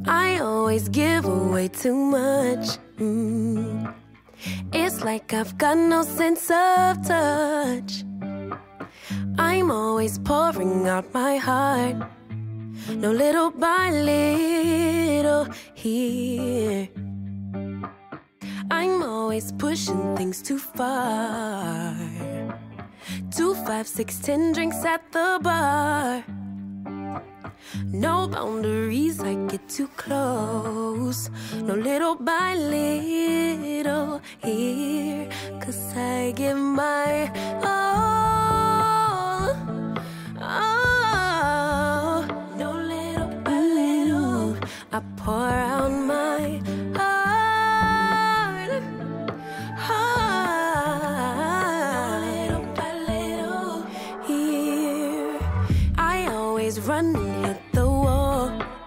I always give away too much. It's like I've got no sense of touch. I'm always pouring out my heart, no little by little here. I'm always pushing things too far. 2, 5, 6, 10 drinks at the bar. No boundaries, I get too close. No little by little here. 'Cause I give my all. Oh, no little by little, I pour out my heart. Little by little here. I always run and hit the wall.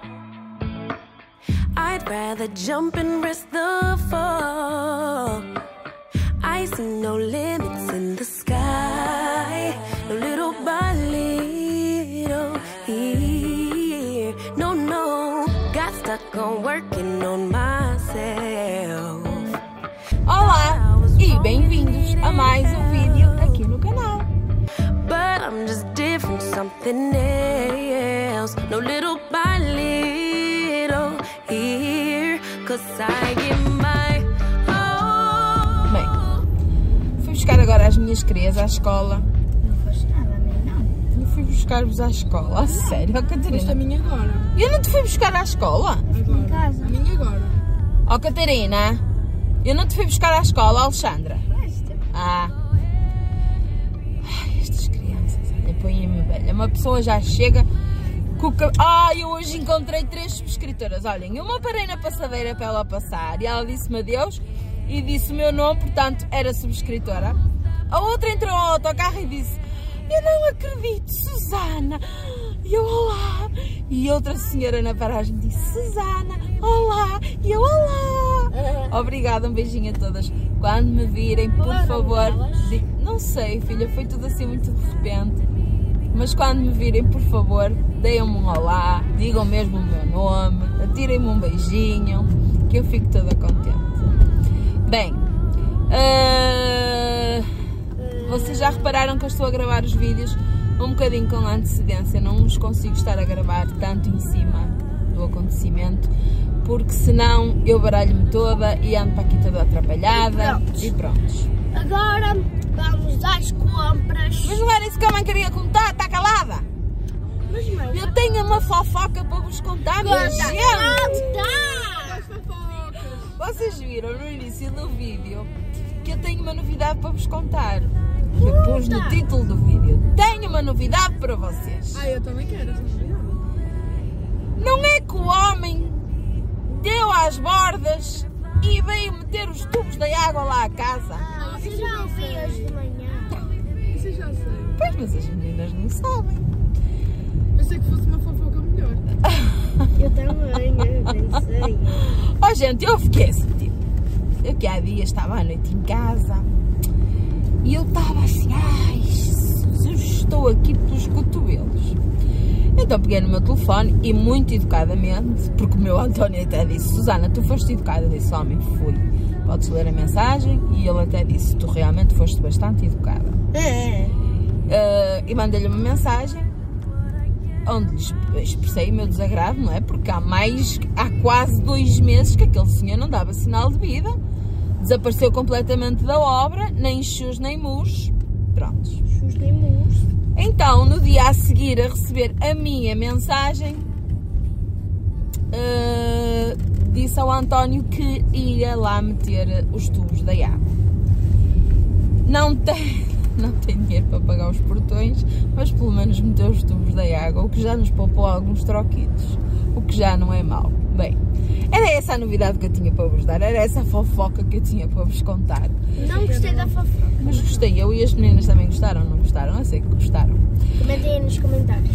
I'd rather jump and risk the fall. I see no limits in the sky, no little by little here. No, no, got stuck on working on myself. Olá e bem-vindos a mais um vídeo aqui no canal. But I'm just different, something else. No little by little here. 'Cause I give my all. Bem, fui buscar agora as minhas crias à escola. Não foste nada, nem não. Eu fui buscar-vos à escola, a sério, Catarina? Foste a minha agora. Eu não te fui buscar à escola? Em casa. A minha agora. Oh, Catarina, eu não te fui buscar à escola, Alexandra. Foste. Ah. Ai, estas crianças, olha, põem-me velha. Uma pessoa já chega com o cabelo. Eu hoje encontrei 3 subscritoras. Olhem, uma parei na passadeira para ela passar e ela disse-me adeus e disse o meu nome, portanto era subscritora. A outra entrou ao autocarro e disse: eu não acredito, Susana. E eu, olá. E outra senhora na paragem disse: Susana, olá. E eu, olá. Obrigada, um beijinho a todas. Quando me virem, por favor, não sei, filha, foi tudo assim muito de repente. Mas quando me virem, por favor, deem-me um olá, digam mesmo o meu nome, atirem-me um beijinho, que eu fico toda contente. Bem, vocês já repararam que eu estou a gravar os vídeos um bocadinho com antecedência, não os consigo estar a gravar tanto em cima do acontecimento, porque senão eu baralho-me toda e ando para aqui toda atrapalhada e prontos. Agora vamos às compras. Mas não era isso que a mãe queria contar, está calada? Mas, mãe, Eu tenho uma fofoca para vos contar, minha gente! Vocês viram no início do vídeo que eu tenho uma novidade para vos contar. Que eu pus no título do vídeo. Tenho uma novidade para vocês. Eu também quero essa novidade. Não é que o homem deu às bordas e veio meter os tubos da água lá à casa? Você já ouviu hoje de manhã? Isso eu já sei. Pois, mas as meninas não sabem. Pensei que fosse uma fofoca melhor. Eu também, eu pensei. Oh, gente, eu fiquei assim, tipo, eu que há dias estava à noite em casa e eu estava assim, ai, estou aqui pelos cotovelos. Então peguei no meu telefone e muito educadamente, porque o meu António até disse: Susana, tu foste educada? Eu disse: homem, fui. Podes ler a mensagem. E ele até disse: tu realmente foste bastante educada. E mandei-lhe uma mensagem onde lhe expressei o meu desagrado, não é? Porque há quase 2 meses que aquele senhor não dava sinal de vida, desapareceu completamente da obra, nem chus nem mus. Prontos. Chus nem mus. Então, no dia a seguir a receber a minha mensagem, disse ao António que ia lá meter os tubos da água. Não tem dinheiro para pagar os portões, mas pelo menos meteu os tubos da água, o que já nos poupou alguns troquitos, o que já não é mau. Bem, era essa a novidade que eu tinha para vos dar, era essa a fofoca que eu tinha para vos contar. Não gostei da fofoca. Mas gostei, eu e as meninas também gostaram, não gostaram? Eu sei que gostaram. Comentem aí nos comentários.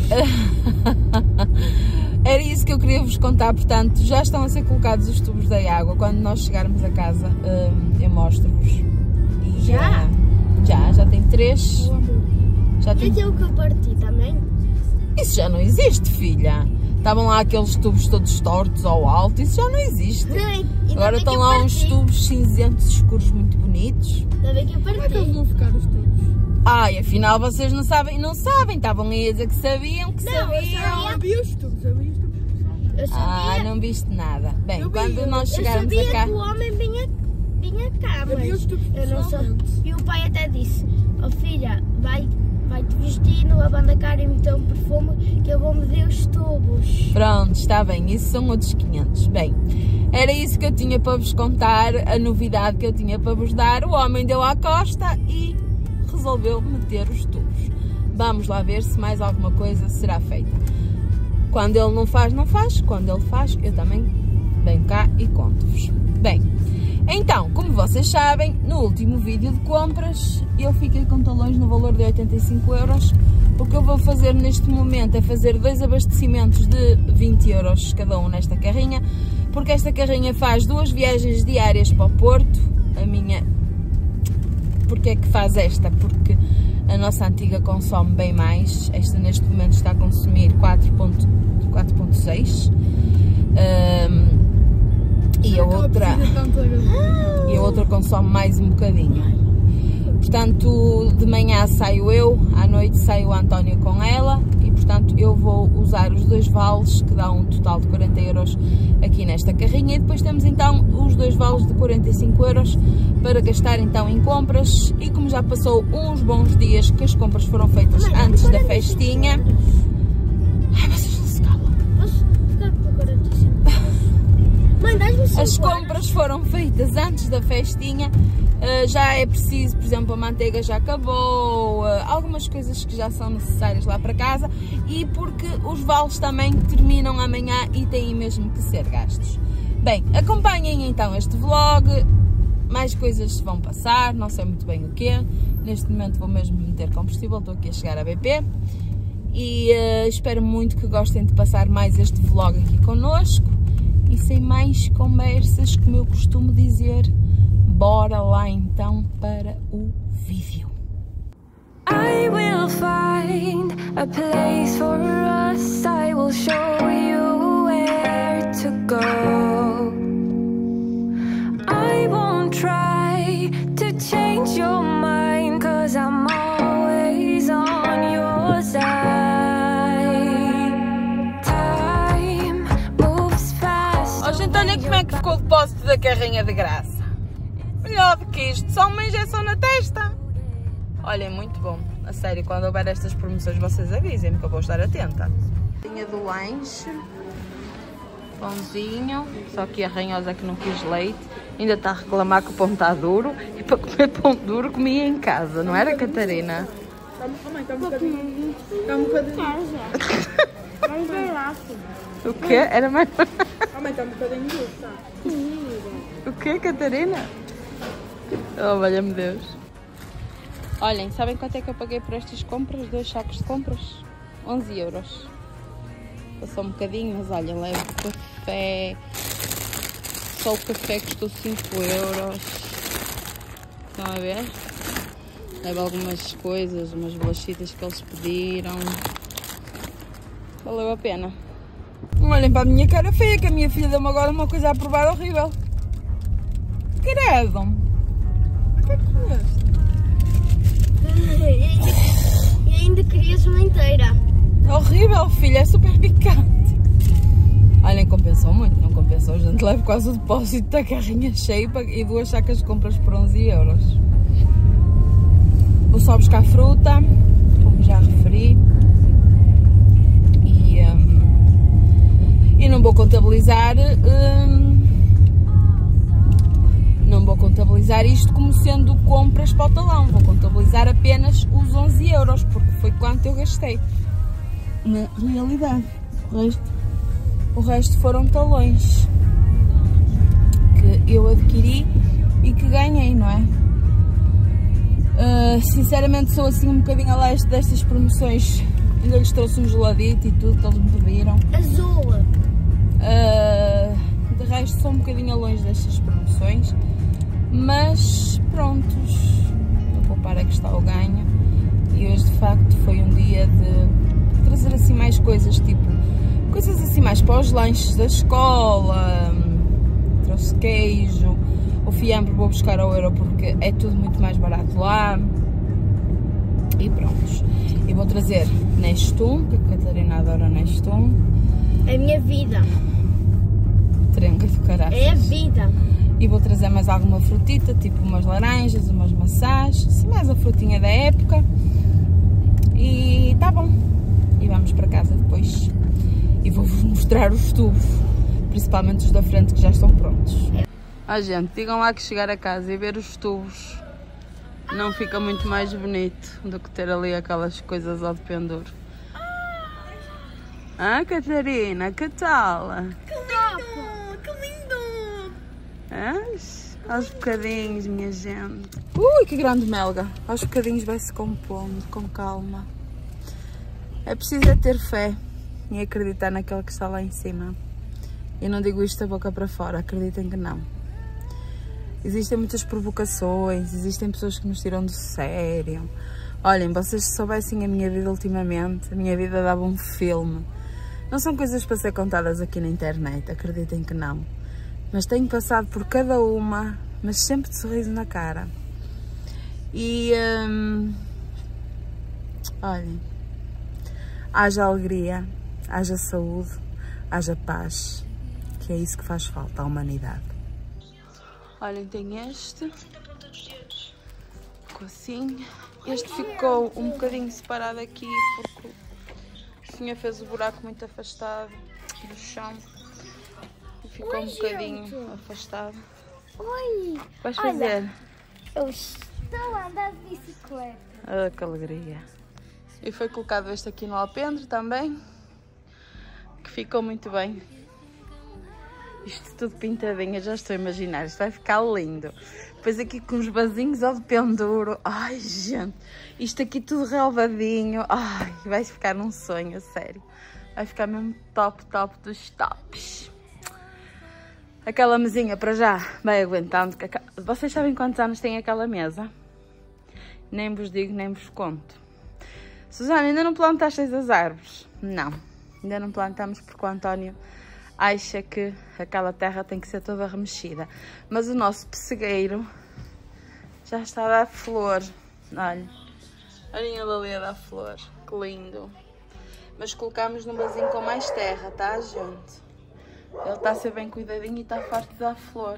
Era isso que eu queria vos contar, portanto, já estão a ser colocados os tubos da água. Quando nós chegarmos a casa, eu mostro-vos. Já? Já tem 3. Já E tem... aquilo que eu parti também? Isso já não existe, filha. Estavam lá aqueles tubos todos tortos ao alto, isso já não existe. Agora estão lá uns tubos cinzentos escuros muito bonitos. Ainda bem que eu Como é que eles parti. vão ficar os tubos? Ai, afinal vocês não sabem, estavam aí a dizer que sabiam, que Não, eu sabiam. sabia. Eu vi os tubos pessoalmente. Eu Ah, sabia, não viste nada. Bem, Eu vi, quando nós eu chegarmos sabia a cá... que o homem vinha cá, Eu vi os mas tubos eu não sou. pessoalmente. E o pai até disse, oh filha, vai-te vestir no lavando a cara e meter um perfume que eu vou medir os tubos. Pronto, está bem, isso são outros 500. Bem, era isso que eu tinha para vos contar, a novidade que eu tinha para vos dar. O homem deu à costa e resolveu meter os tubos. Vamos lá ver se mais alguma coisa será feita. Quando ele não faz, não faz. Quando ele faz, eu também venho cá e conto-vos. Bem, então, como vocês sabem, no último vídeo de compras, eu fiquei com talões no valor de 85 euros. O que eu vou fazer neste momento é fazer 2 abastecimentos de 20 euros cada um nesta carrinha, porque esta carrinha faz 2 viagens diárias para o Porto. A minha... Porquê é que faz esta? Porque a nossa antiga consome bem mais. Esta neste momento está a consumir 4.6 e a outra consome mais um bocadinho. Portanto, de manhã saio eu, à noite saio o António com ela e, portanto, eu vou usar os 2 vales, que dá um total de 40 euros aqui nesta carrinha. E depois temos então os 2 vales de 45 euros para gastar então em compras. E como já passou uns bons dias que as compras foram feitas antes da festinha... Ai, vocês não se calam. Posso ficar por 45? Mãe, dás-me 5 As compras foram feitas antes da festinha, já é preciso, por exemplo, a manteiga já acabou, algumas coisas que já são necessárias lá para casa e porque os vales também terminam amanhã e têm mesmo que ser gastos. Bem, acompanhem então este vlog, mais coisas vão passar, não sei muito bem o quê, neste momento vou mesmo meter combustível, estou aqui a chegar à BP e espero muito que gostem de passar mais este vlog aqui connosco. E sem mais conversas, como eu costumo dizer, bora lá então para o vídeo. I will find a place for us. I will show you where to go. I won't try to change your mind, 'cause I'm always on your side. Time moves fast. Ó, gente, olha como é que ficou o depósito da carrinha de graça. Melhor do que isto, só uma injeção na testa. Olha, é muito bom. A sério, quando houver estas promoções, vocês avisem-me que eu vou estar atenta. Linha do lanche. Pãozinho. Só que a ranhosa que não quis leite. Ainda está a reclamar que o pão está duro. E para comer pão duro comia em casa, não era, Catarina? Está um bocadinho. Está um bocadinho. Vamos ver lá, filho. O quê? Era mais... Mãe, está um bocadinho duro, está. O quê, Catarina? Oh, valha-me Deus. Olhem, sabem quanto é que eu paguei por estas compras? 2 sacos de compras? 11 euros. Passou um bocadinho, mas olha, levo café. Só o café custou 5 euros. Estão a ver? Levo algumas coisas, umas bolachitas que eles pediram. Valeu a pena. Olhem para a minha cara feia, que a minha filha deu-me agora uma coisa a provar horrível. Credo! O que é que comeste? E ainda querias uma inteira. É horrível, filha, é super picante. Olhem, compensou muito, não compensou. A gente leva quase o depósito da carrinha cheia e 2 sacas de compras por 11 euros. Vou só buscar fruta, como já referi. E não vou contabilizar. Não vou contabilizar isto como sendo compras para o talão. Vou contabilizar apenas os 11 euros, porque foi quanto eu gastei. Na realidade, o resto foram talões que eu adquiri e que ganhei, não é? Sinceramente sou assim um bocadinho a leste destas promoções. Ainda lhes trouxe um geladito e tudo que eles me pediram. Azul. De resto sou um bocadinho longe destas promoções. Mas prontos, vou poupar a que está o ganho. E hoje de facto foi um dia de trazer assim mais coisas, tipo coisas assim mais para os lanches da escola. Trouxe queijo, o fiambre vou buscar ao euro porque é tudo muito mais barato lá. E pronto. E vou trazer Nestum, que a Catarina adora Nestum. É a minha vida. Trenca do caralho. É a vida. E vou trazer mais alguma frutita, tipo umas laranjas, umas maçãs, assim mais a frutinha da época. E tá bom. E vamos para casa depois. E vou-vos mostrar os tubos, principalmente os da frente que já estão prontos. Gente, digam lá que chegar a casa e ver os tubos não fica muito mais bonito do que ter ali aquelas coisas ao de penduro. Ah, Catarina, que tal? Que lindo! Que lindo! Aos bocadinhos, minha gente. Ui, que grande melga. Aos bocadinhos vai-se compondo, com calma. É preciso é ter fé e acreditar naquele que está lá em cima. E não digo isto da boca para fora, acreditem que não. Existem muitas provocações, existem pessoas que nos tiram do sério. Olhem, vocês se soubessem a minha vida ultimamente, a minha vida dava um filme. Não são coisas para ser contadas aqui na internet, acreditem que não. Mas tenho passado por cada uma, mas sempre de sorriso na cara. E, olhem, haja alegria, haja saúde, haja paz, que é isso que faz falta à humanidade. Olhem, tem este, ficou assim. Este ficou um bocadinho separado aqui porque o senhor fez o buraco muito afastado do chão e ficou um bocadinho afastado. Oi! Vais fazer? Eu estou a andar de bicicleta. Ah, que alegria! E foi colocado este aqui no alpendre também, que ficou muito bem. Isto tudo pintadinho, já estou a imaginar, isto vai ficar lindo. Depois aqui com os vasinhos ao de penduro. Ai, gente, isto aqui tudo relvadinho. Ai, vai ficar um sonho, a sério. Vai ficar mesmo top, top dos tops. Aquela mesinha para já vai aguentando. Vocês sabem quantos anos tem aquela mesa? Nem vos digo, nem vos conto. Susana, ainda não plantaste as árvores? Não, ainda não plantamos porque o António acha que aquela terra tem que ser toda remexida. Mas o nosso pessegueiro já está a dar flor. Olha, olhem ele ali a dar flor. Que lindo. Mas colocámos num vasinho com mais terra, tá, gente? Ele está a ser bem cuidadinho e está farto de dar flor.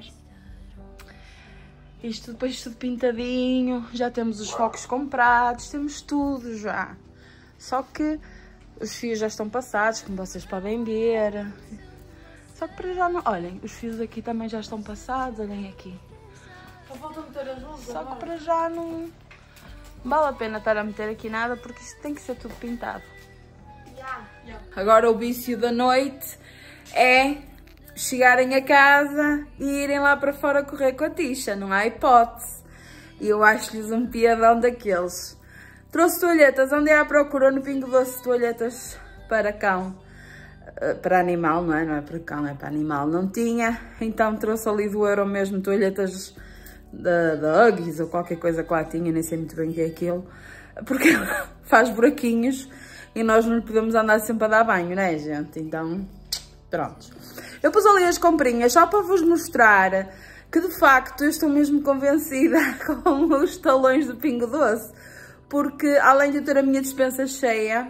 Isto depois tudo pintadinho. Já temos os focos comprados. Temos tudo já. Só que os fios já estão passados, como vocês podem ver. Só que para já não... Olhem, os fios aqui também já estão passados, olhem aqui. Só falta meter as luzes. Só que para já não vale a pena estar a meter aqui nada, porque isto tem que ser tudo pintado. Agora o vício da noite é chegarem a casa e irem lá para fora correr com a Tisha, não há hipótese. E eu acho-lhes um piadão daqueles. Trouxe toalhetas, andei à procura no Pingo Doce, toalhetas para cão. Para animal, não é? Não é para cão, é para animal. Não tinha, então trouxe ali do euro mesmo toalhetas da Huggies ou qualquer coisa que lá tinha, nem sei muito bem o que é aquilo, porque faz buraquinhos e nós não podemos andar sempre a dar banho, né, gente? Então, pronto. Eu pus ali as comprinhas só para vos mostrar que de facto eu estou mesmo convencida com os talões do Pingo Doce, porque além de eu ter a minha despensa cheia,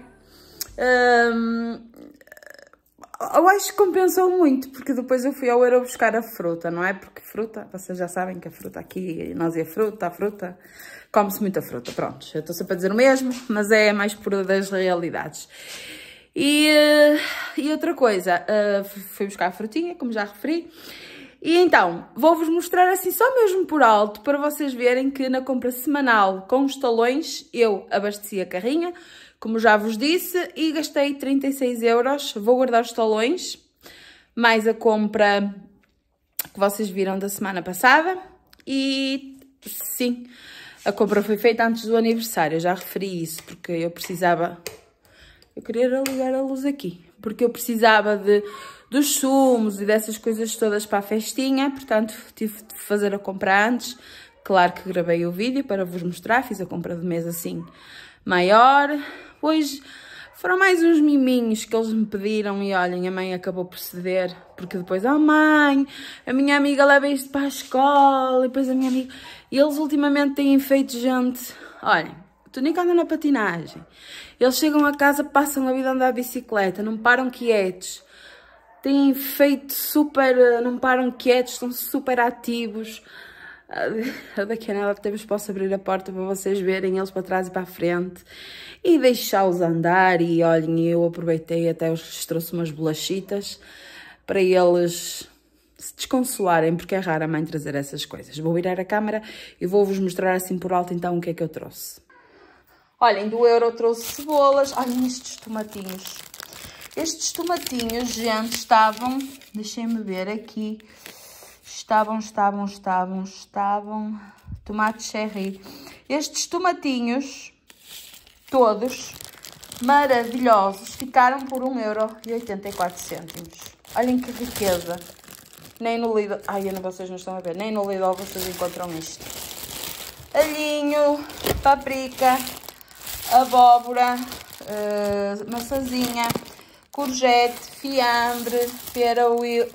eu acho que compensou muito, porque depois eu fui ao euro buscar a fruta, não é? Porque fruta, vocês já sabem que a fruta aqui, nós e a fruta, come-se muita fruta, pronto. Eu estou sempre a dizer o mesmo, mas é mais pura das realidades. E outra coisa, fui buscar a frutinha, como já referi. E então, vou-vos mostrar assim só mesmo por alto, para vocês verem que na compra semanal com os talões, eu abasteci a carrinha, como já vos disse, e gastei 36 €. Vou guardar os talões, mais a compra que vocês viram da semana passada. E sim, a compra foi feita antes do aniversário, eu já referi isso, porque eu precisava... Eu queria ligar a luz aqui, porque eu precisava dos sumos e dessas coisas todas para a festinha, portanto tive de fazer a compra antes. Claro que gravei o vídeo para vos mostrar, fiz a compra de mês assim maior. Hoje Foram mais uns miminhos que eles me pediram e olhem, a mãe acabou por ceder, porque depois, oh mãe, a minha amiga leva isto para a escola, e depois a minha amiga... E eles ultimamente têm feito gente, olhem, tu nem que anda na patinagem. Eles chegam a casa, passam a vida a andar de bicicleta, não param quietos. Têm feito super, não param quietos, estão super ativos. Daqui a nada depois posso abrir a porta para vocês verem eles para trás e para a frente. E deixá-los andar e olhem, eu aproveitei até lhes trouxe umas bolachitas para eles se desconsolarem, porque é raro a mãe trazer essas coisas. Vou virar a câmera e vou-vos mostrar assim por alto então o que é que eu trouxe. Olhem, do Euro trouxe cebolas. Olhem estes tomatinhos. Estes tomatinhos, gente, estavam... Deixem-me ver aqui. Estavam... Tomate cherry. Estes tomatinhos, todos, maravilhosos, ficaram por 1,84 €. Olhem que riqueza. Nem no Lidl... Ai, vocês não estão a ver. Nem no Lidl vocês encontram isto. Alhinho, paprika, abóbora, maçãzinha, courgette, fiambre, pera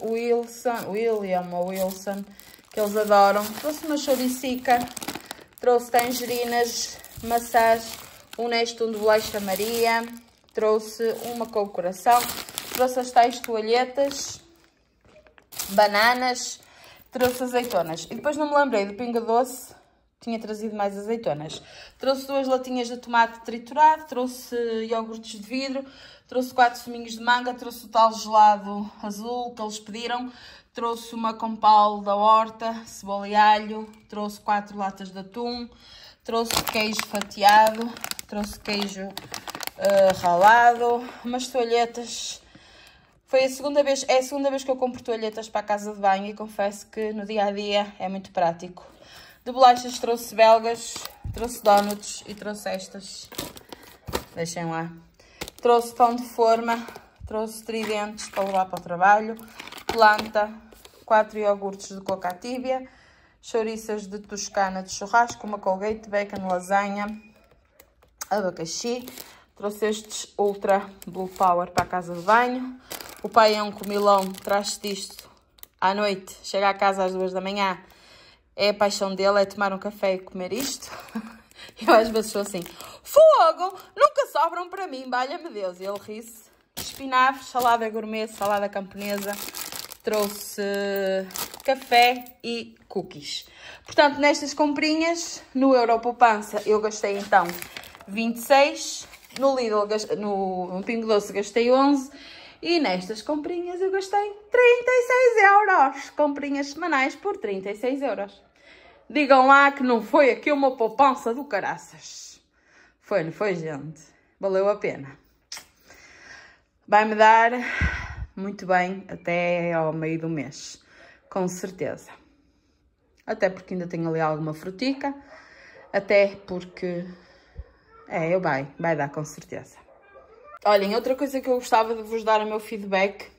Wilson, que eles adoram. Trouxe uma chouricica, trouxe tangerinas, maçãs, um Nestum de bolacha Maria, trouxe uma com o coração, trouxe as tais toalhetas, bananas, trouxe azeitonas. E depois não me lembrei do Pingo Doce, tinha trazido mais azeitonas. Trouxe 2 latinhas de tomate triturado, trouxe iogurtes de vidro, trouxe 4 suminhos de manga, trouxe o tal gelado azul que eles pediram, trouxe uma compal da horta, cebola e alho, trouxe 4 latas de atum, trouxe queijo fatiado, trouxe queijo ralado, umas toalhetas. É a segunda vez que eu compro toalhetas para a casa de banho e confesso que no dia a dia é muito prático. De bolachas trouxe belgas, trouxe donuts e trouxe estas. Deixem lá. Trouxe pão de forma, trouxe tridentes para levar para o trabalho, planta, 4 iogurtes de coca tibia, chouriças de toscana de churrasco, uma colgate, bacon, lasanha, abacaxi. Trouxe estes Ultra Blue Power para a casa de banho. O pai é um comilão, traz disto à noite, chega a casa às 2 da manhã. É a paixão dele, é tomar um café e comer isto. Eu às vezes sou assim, fogo, nunca sobram para mim, valha-me Deus. E ele ri-se. Espinafres, salada gourmet, salada camponesa. Trouxe café e cookies. Portanto, nestas comprinhas, no Euro Poupança, eu gastei então 26. No Lidl, no Pingo Doce, gastei 11. E nestas comprinhas eu gastei 36 €. Comprinhas semanais por 36 €. Digam lá que não foi aqui uma poupança do caraças. Foi, não foi, gente? Valeu a pena. Vai-me dar muito bem até ao meio do mês. Com certeza. Até porque ainda tenho ali alguma frutica. Até porque... vai dar com certeza. Olhem, outra coisa que eu gostava de vos dar o meu feedback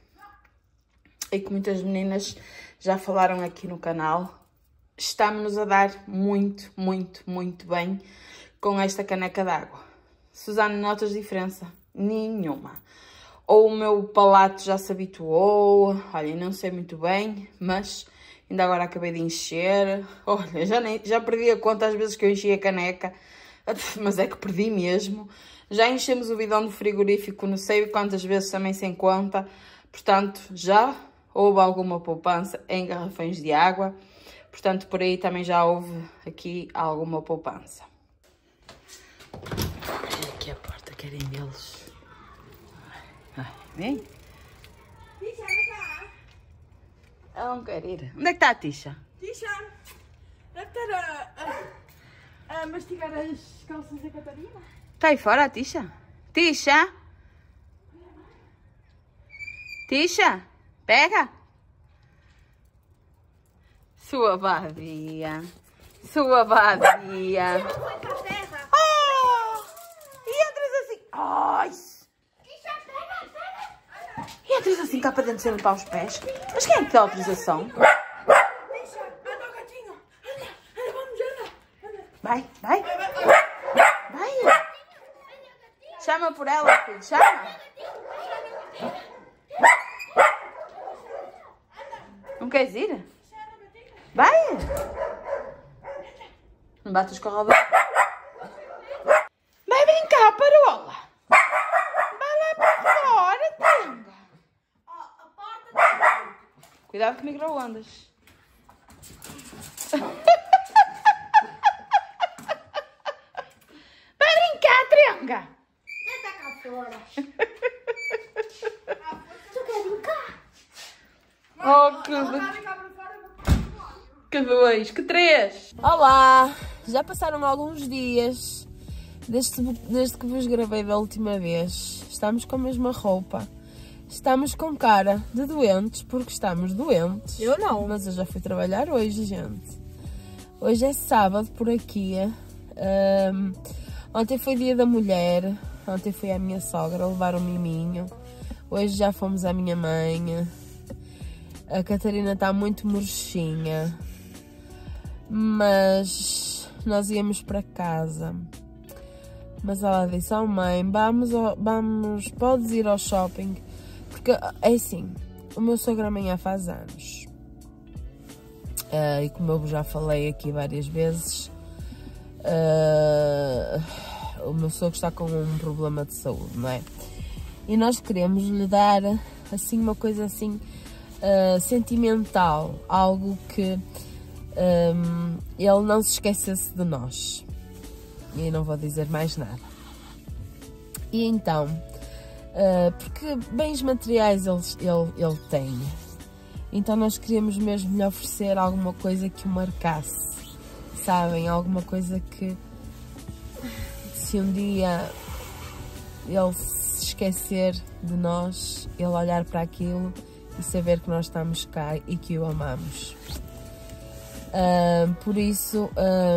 e que muitas meninas já falaram aqui no canal, está-me-nos a dar muito, muito, muito bem com esta caneca d'água. Susana, notas diferença? Nenhuma. Ou o meu palato já se habituou, olhem, não sei muito bem, mas ainda agora acabei de encher. Olha, já perdi a conta às vezes que eu enchi a caneca, mas é que perdi mesmo. Já enchemos o bidão do frigorífico, não sei quantas vezes também sem conta. Portanto, já houve alguma poupança em garrafões de água. Portanto, por aí também já houve aqui alguma poupança. Olha aqui a porta, querem vê-los. Vem. Tisha, anda cá. Ela não quer ir. Onde é que está a Tisha? Tisha, deve estar a mastigar as calças da Catarina. Está aí fora a Tisha? Tisha? Tisha? Pega! Sua vadia. Sua vadia. Oh! E entras assim. Ai! E entras assim cá para dentro sem limpar os pés. Mas quem é que dá autorização? Tisha, anda ao gatinho. Anda, vamos, anda. Vai, vai. Vai. Chama Chama por ela, filho. Chama. Não queres ir? Vai. Não bates com a roda. Vai brincar, Parola. Vai lá para fora, Tenga. Cuidado com micro-ondas. Vai brincar, Trenga. Deita cá fora. Tu quer brincar? Oh, que dois, que três. Olá! Já passaram alguns dias desde que vos gravei da última vez. Estamos com a mesma roupa. Estamos com cara de doentes, porque estamos doentes. Eu não. Mas eu já fui trabalhar hoje, gente. Hoje é sábado por aqui. Ontem foi dia da mulher. Ontem fui à minha sogra levar um miminho. Hoje já fomos à minha mãe. A Catarina está muito murchinha. Mas nós íamos para casa. Mas ela disse, oh mãe, vamos, podes ir ao shopping. Porque é assim, o meu sogro amanhã faz anos. E como eu já falei aqui várias vezes, o meu sogro está com um problema de saúde, não é? E nós queremos lhe dar assim uma coisa assim sentimental, algo que ele não se esquecesse de nós. E não vou dizer mais nada. E então, porque bens materiais ele tem, então nós queríamos mesmo lhe oferecer alguma coisa que o marcasse, sabem? Alguma coisa que, se um dia ele se esquecer de nós, ele olhar para aquilo e saber que nós estamos cá e que o amamos. Por isso,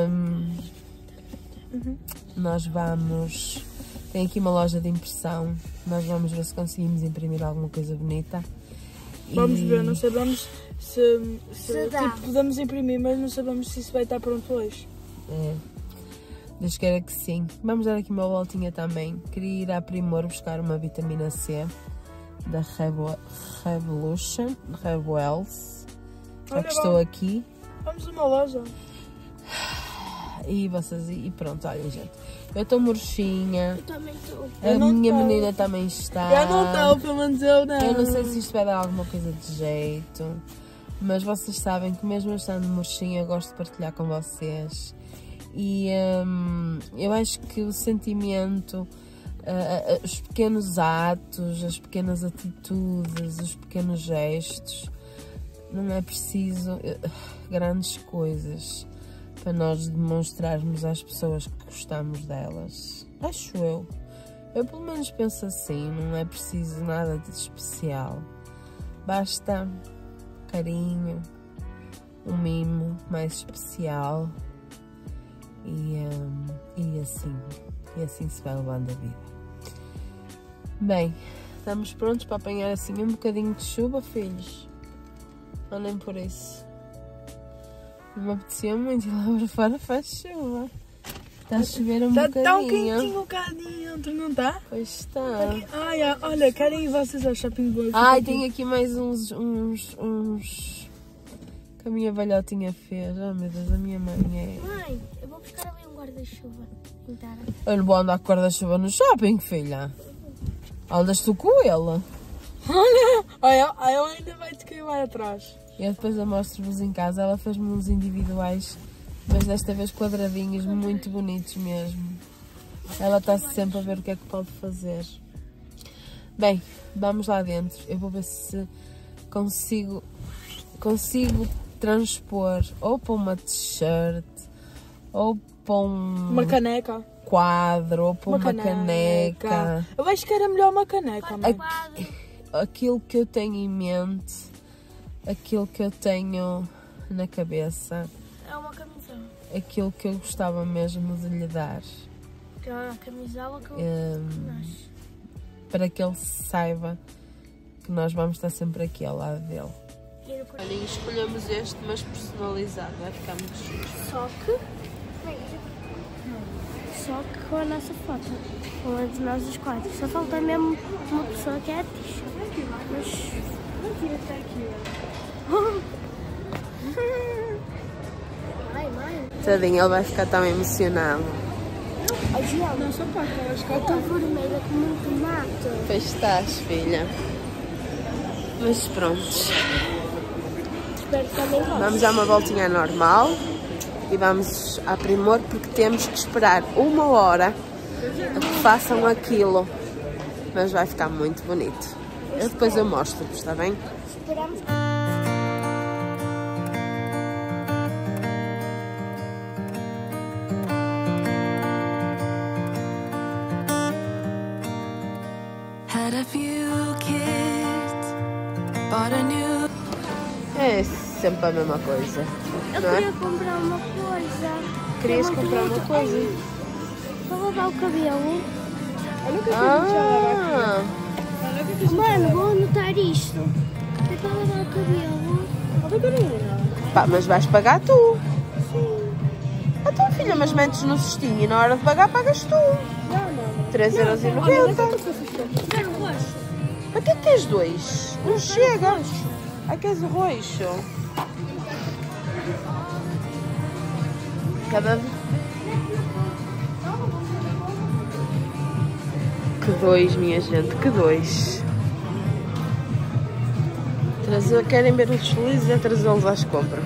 nós vamos... Tem aqui uma loja de impressão. Nós vamos ver se conseguimos imprimir alguma coisa bonita. Vamos ver, não sabemos se dá. tipo, podemos imprimir, mas não sabemos se isso vai estar pronto hoje. É. Deus queira que sim. Vamos dar aqui uma voltinha também. Queria ir à Primor buscar uma vitamina C da Revolution, Revuels. Já que estou aqui. Vamos a uma loja. E vocês, e pronto, olha gente, eu estou murchinha, Eu também estou. a minha menina também está. Eu não estou, pelo menos eu não. Eu não sei se isto vai dar alguma coisa de jeito, mas vocês sabem que mesmo eu estando murchinha eu gosto de partilhar com vocês. E eu acho que o sentimento, os pequenos atos, as pequenas atitudes, os pequenos gestos, não é preciso grandes coisas para nós demonstrarmos às pessoas que gostamos delas. Acho eu. Eu pelo menos penso assim, não é preciso nada de especial. Basta carinho, um mimo mais especial e assim se vai levando a vida. Bem, estamos prontos para apanhar assim um bocadinho de chuva, filhos? Ou nem por isso? Não me apetecia muito ir lá para fora, faz chuva. Está a chover um bocadinho. Está tão quentinho cá dentro, não está? Pois está. Ai, olha, querem ir vocês ao shopping boy? Ai, tenho aqui mais uns que a minha velhotinha fez. Oh meu Deus, a minha mãe é... Mãe, eu vou buscar ali um guarda-chuva. Eu não vou andar com guarda-chuva no shopping, filha. Andas tu com ele. Olha, ela ainda vai te queimar atrás. E eu depois a mostro-vos em casa. Ela fez-me uns individuais, mas desta vez quadradinhos, muito bonitos mesmo. Ela está sempre a ver o que é que pode fazer. Bem, vamos lá dentro. Eu vou ver se consigo transpor ou para uma t-shirt, ou para Uma caneca. quadro, ou para uma caneca. Eu acho que era melhor uma caneca, mãe. Aquilo que eu tenho em mente, aquilo que eu tenho na cabeça, É uma camisola. aquilo que eu gostava mesmo de lhe dar, Que é a camisola que eu nasce. para que ele saiba que nós vamos estar sempre aqui ao lado dele. Olha, escolhemos este, mas personalizado, vai ficar muito giro. Só que... só que com a nossa foto, com a de nós os quatro. Só falta mesmo uma pessoa que é a Tisha. Mas... Mãe. Tadinho, ele vai ficar tão emocionado. Ai, João, eu estou vermelha como um tomate. Pois estás, filha. Mas pronto. Espero que também goste. Vamos dar uma voltinha normal e vamos a Primor porque temos que esperar 1 hora a que façam aquilo. Mas vai ficar muito bonito. Depois eu mostro-vos, está bem? Esperamos. Had a few kids, bought a new. É sempre a mesma coisa, Eu não é? queria comprar uma coisa. Querias É muito comprar uma bonito. coisa? Ai, para lavar o cabelo. Ah, Mano, vou anotar isto. É para lavar o cabelo. pá, mas vais pagar tu. Sim. Então, filha, mas metes no cestinho e na hora de pagar, pagas tu. 3,90 €. Quero roxo. Para que é que queres 2? Não chega. Ah, queres o roxo? Cada... Que 2, minha gente, que 2. Querem ver os felizes é trazê-los às compras.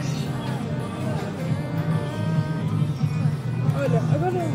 Olha, agora...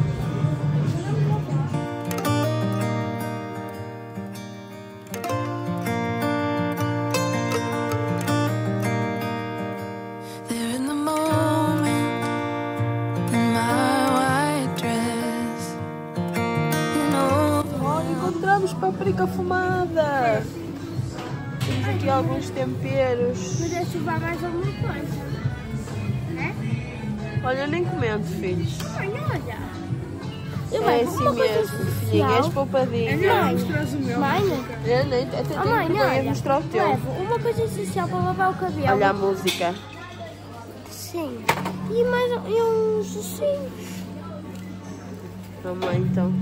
There in the moment, in my white dress, you know. Encontramos paprika fumada. Temos aqui alguns temperos. Podia levar mais alguma coisa. Né? Olha, nem comento, filhos. Mãe, olha. Eu É levo assim uma coisa mesmo, filhinha, és especial. poupadinha. Mãe, Eu nem até tenho mãe, vergonha de olha. mostrar o teu. Levo uma coisa essencial para lavar o cabelo. Olha a música. Sim. E mais uns assim. Vamos lá então.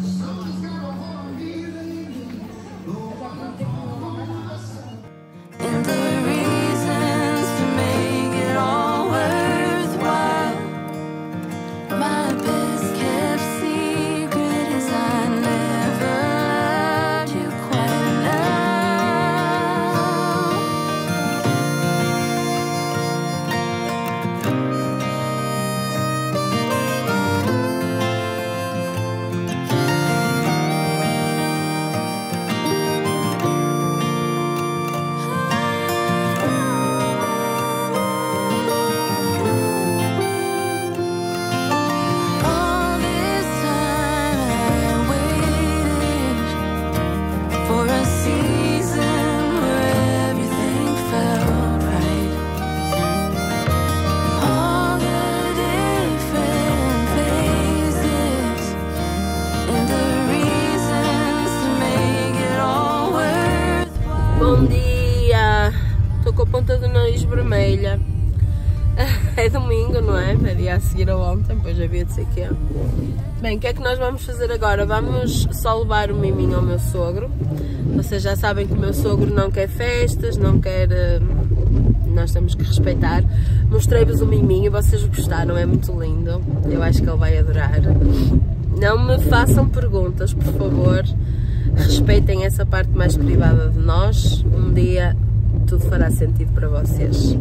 And the reasons to make it all worthwhile. My best kept secret is I never loved you quite enough. All this time I waited for a season where everything felt right. All the different phases and the reasons to make it all worthwhile. Bom dia! Estou com a ponta do nariz vermelha. É domingo, não é? É dia a seguir a ontem, pois havia de ser que é. Bem, o que é que nós vamos fazer agora? Vamos só levar o miminho ao meu sogro. Vocês já sabem que o meu sogro não quer festas, não quer... Nós temos que respeitar. Mostrei-vos o miminho e vocês gostaram, é muito lindo. Eu acho que ele vai adorar. Não me façam perguntas, por favor. Respeitem essa parte mais privada de nós. Um dia tudo fará sentido para vocês.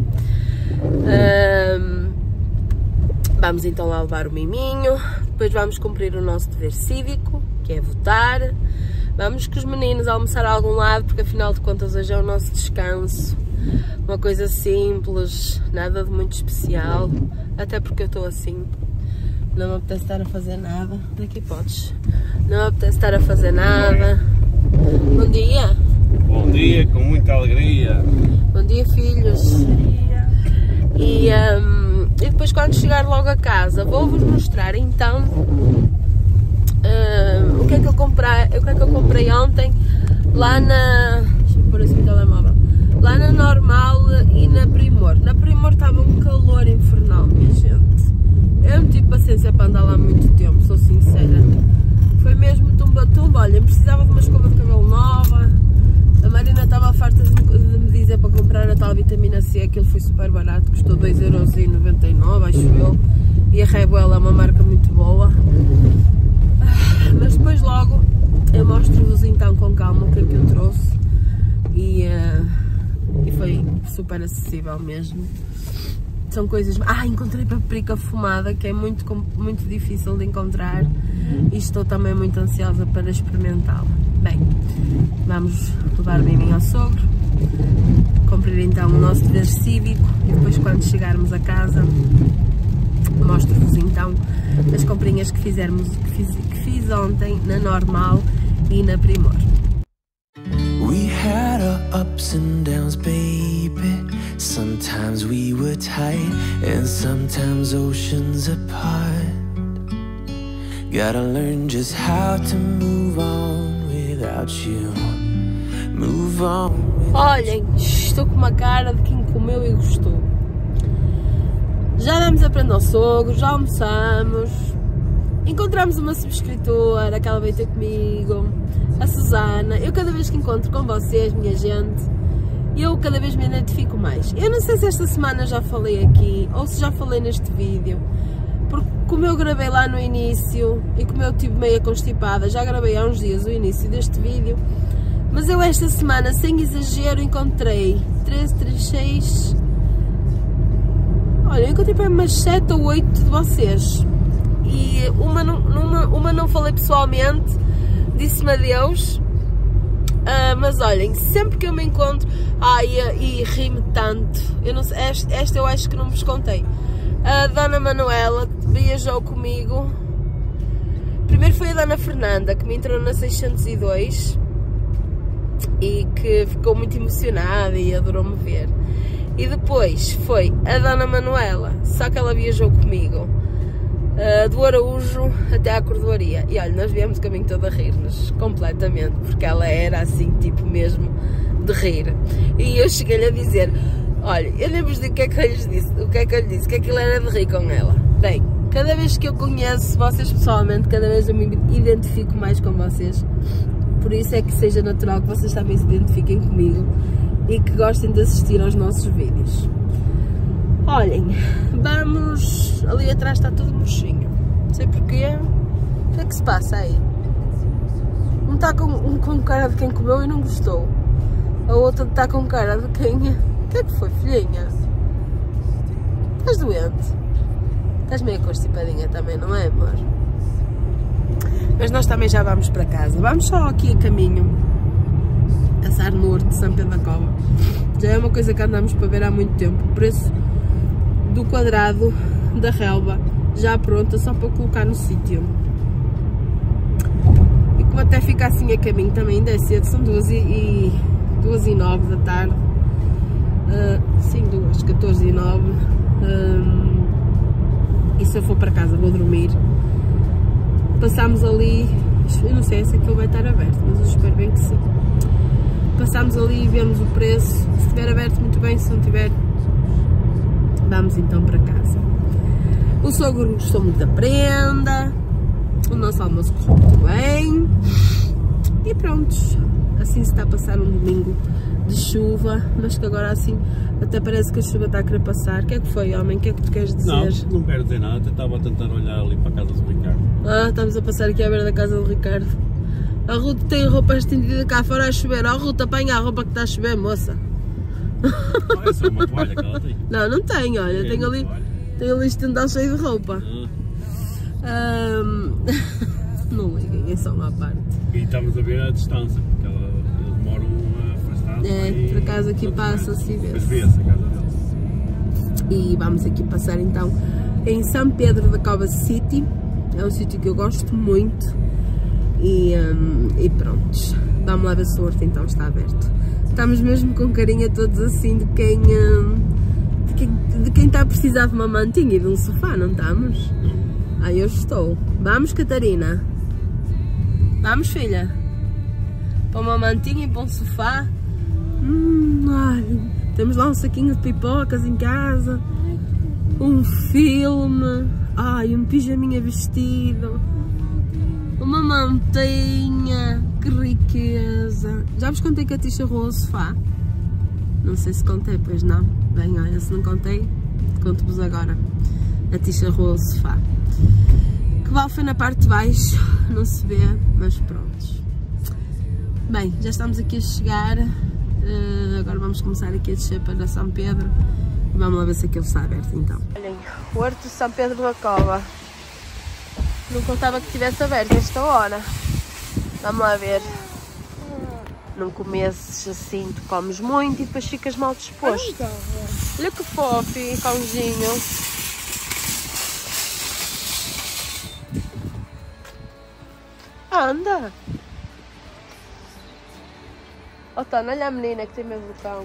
Vamos então lá levar o miminho. Depois vamos cumprir o nosso dever cívico, que é votar. Vamos com os meninos almoçar a algum lado, porque afinal de contas hoje é o nosso descanso. Uma coisa simples, nada de muito especial. Até porque eu estou assim. Não me apetece estar a fazer nada. Daqui podes. Não me apetece estar a fazer nada. Bom dia. Bom dia, com muita alegria. Bom dia, filhos. E depois quando chegar logo a casa vou-vos mostrar então o que é que eu comprei ontem lá na... Deixa eu pôr assim o telemóvel. Lá na Normal e na Primor. Na Primor estava um calor infernal, minha gente. Eu não tive paciência para andar lá muito tempo, sou sincera. olhem, precisava de uma escova de cabelo nova. A Marina estava farta de me dizer para comprar a tal vitamina C, aquilo foi super barato, custou 2,99 €, acho eu. E a Rebuel é uma marca muito boa. Mas depois logo eu mostro-vos então com calma o que é que eu trouxe. E foi super acessível mesmo. São coisas... encontrei paprika fumada, que é muito difícil de encontrar. E estou também muito ansiosa para experimentá-la. Bem, vamos levar bem ao sogro, cumprir então o nosso dever cívico e depois quando chegarmos a casa mostro-vos então as comprinhas que fiz ontem na Normal e na Primor. We had our ups and downs, baby. Sometimes we were tight and sometimes oceans apart. Gotta learn just how to move on without you. Move on. Olhem, estou com uma cara de quem comeu e gostou. Já demos a prenda ao sogro, já almoçamos. Encontramos uma subscritora que ela veio ter comigo, a Susana. Eu cada vez que encontro com vocês, minha gente, eu cada vez me identifico mais. Eu não sei se esta semana já falei aqui ou se já falei neste vídeo, porque como eu gravei lá no início e como eu estive meio constipada, já gravei há uns dias o início deste vídeo, mas eu esta semana, sem exagero, encontrei 13, 3, 6... Olha, eu encontrei para umas 7 ou 8 de vocês. E uma não falei pessoalmente, disse-me adeus. Mas olhem, sempre que eu me encontro, e ri-me tanto. Eu não sei, esta eu acho que não vos contei. A Dona Manuela viajou comigo. Primeiro foi a Dona Fernanda, que me entrou na 602 e que ficou muito emocionada e adorou-me ver. E depois foi a Dona Manuela, só que ela viajou comigo do Araújo até à Cordoaria. E olha, nós viemos o caminho todo a rir-nos completamente, porque ela era assim, tipo mesmo de rir. E eu cheguei-lhe a dizer, olha, eu nem vos digo o que é que eu lhes disse, o que é que eu lhe disse, que aquilo era de rir com ela. Bem, cada vez que eu conheço vocês pessoalmente, cada vez eu me identifico mais com vocês. Por isso é que seja natural que vocês também se identifiquem comigo e que gostem de assistir aos nossos vídeos. Olhem, vamos... Ali atrás está tudo murchinho. Não sei porquê. O que é que se passa aí? Um está com cara de quem comeu e não gostou. A outra está com cara de quem... O que é que foi, filhinha? Estás doente? Estás meio constipadinha também, não é, amor? Mas nós também já vamos para casa. Vamos só aqui a caminho. Passar no Horto de São Pedro da Cova. Já é uma coisa que andamos para ver há muito tempo. O preço do quadrado da relva já pronta, só para colocar no sítio. E como até fica assim a caminho, também ainda é cedo, são 2h09 da tarde. Sim, 14h09. E se eu for para casa vou dormir. Passámos ali, eu não sei se aquilo vai estar aberto, mas eu espero bem que sim. Passámos ali e vemos o preço. Se estiver aberto, muito bem. Se não tiver, vamos então para casa. O sogro gostou muito da prenda. O nosso almoço correu muito bem. E prontos. Assim se está a passar um domingo de chuva. Mas que agora assim até parece que a chuva está a querer passar. O que é que foi, homem? O que é que tu queres dizer? Não quero dizer nada. Eu estava a tentar olhar ali para a casa do Ricardo. Estamos a passar aqui à beira da casa do Ricardo. A Ruth tem roupa estendida cá fora a chover. Ruth, apanha a roupa que está a chover, moça. Não, essa é uma toalha que ela tem. Não tenho, olha. Tenho ali estendal cheio de roupa. Não liguem, é só uma parte. E estamos a ver a distância, porque eles demoram a afastar-se. Por acaso aqui passa-se e vê-se. vê-se. A casa deles. E vamos aqui passar então em São Pedro da Cova City. É um sítio que eu gosto muito. E pronto, vamos lá ver se o Horto então está aberto. Estamos mesmo com carinha todos assim de quem está a precisar de uma mantinha e de um sofá, não estamos? Eu estou. Vamos, Catarina? Vamos, filha? Para uma mantinha e para um sofá? Olha, temos lá um saquinho de pipocas em casa, um filme, um pijaminha vestido. Uma montanha, que riqueza. Já vos contei que a Tisha roou o sofá? Não sei se contei, pois não. Bem, olha, se não contei, conto-vos agora. A Tisha roou o sofá. Que vale foi na parte de baixo, não se vê, mas pronto. Bem, já estamos aqui a chegar. Agora vamos começar aqui a descer para São Pedro. E vamos lá ver se aquilo está aberto então. Olhem, o Horto de São Pedro da Cova. Não contava que estivesse aberto esta hora. Vamos lá ver. Não comeces assim, tu comes muito e depois ficas mal disposto. Olha que fofo, cãozinho. Anda! Oh, Tona, olha a menina que tem medo do cão.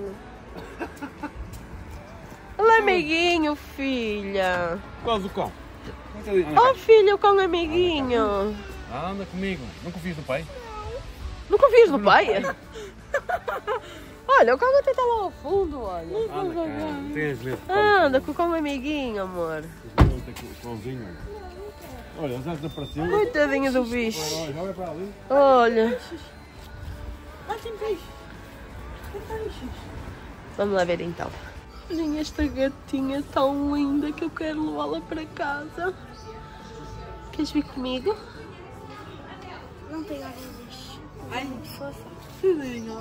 Olha, amiguinho, filha. Qual do cão? Oh, filho, o cão amiguinho. Anda comigo. Não confias no pai? Não confias no pai? Olha, o cão até está lá ao fundo, olha. Anda, cara. Tens medo. Anda com o cão amiguinho, amor. O cãozinho. Olha, já desapareceu. Coitadinho do bicho. Olha, olha para ali. Olha. Ah, tem peixe. Tem peixes. Vamos lá ver então. Olhem esta gatinha tão linda que eu quero levá-la para casa. Queres vir comigo? Não tem nada disso. Ai, Fofa. filhinho.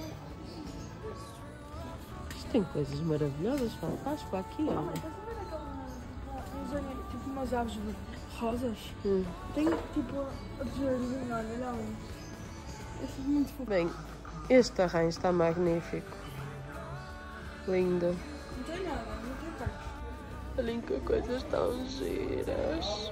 Isto tem coisas maravilhosas, Páscoa aqui, olha. Tipo umas aves rosas. Tem tipo a jardim, olha ali. Esse é muito fofo. Bem, este arranjo está magnífico. Lindo. Não tem nada, não tem parte. Olhem que coisas tão giras.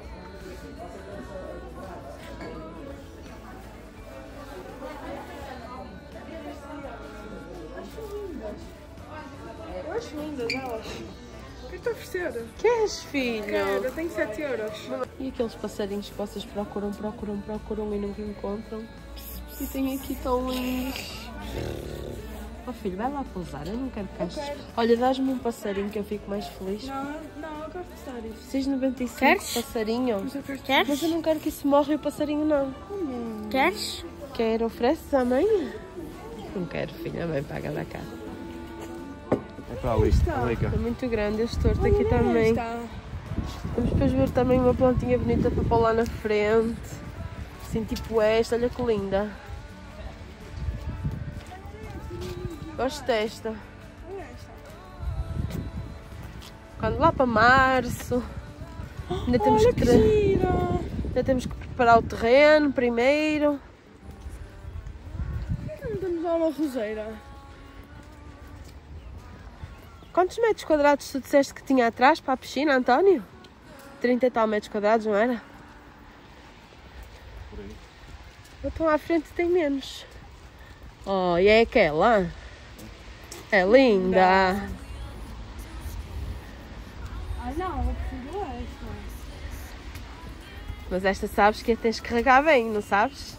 Eu acho lindas elas. O que está a oferecer? Queres, filho? Cara, tem 7 euros. E aqueles passarinhos que vocês procuram e nunca encontram? E tem aqui tão lindos. Oh filho, vai lá pousar, eu não quero caixas. Olha, dás-me um passarinho que eu fico mais feliz. Não, eu quero testar isso. 6,95 Queres? passarinho. Mas eu quero testar. Queres? Mas eu não quero que isso morra e o passarinho não. Queres? Quer, ofereces à mãe? Não quero, filho, a mãe paga da casa. É para ali. Olha cá. É muito grande este torto aqui também. Vamos depois ver também uma plantinha bonita para pôr lá na frente. Assim tipo esta, olha que linda. Gosto desta. Quando lá para março. Ainda temos ainda temos que preparar o terreno primeiro. Não temos lá uma roseira. Quantos metros quadrados tu disseste que tinha atrás para a piscina, António? 30 e tal metros quadrados, não era? Por aí. Então à frente tem menos. Oh, e é aquela? É linda! Ah não, eu prefiro esta. Mas esta sabes que a tens que carregar bem, não sabes?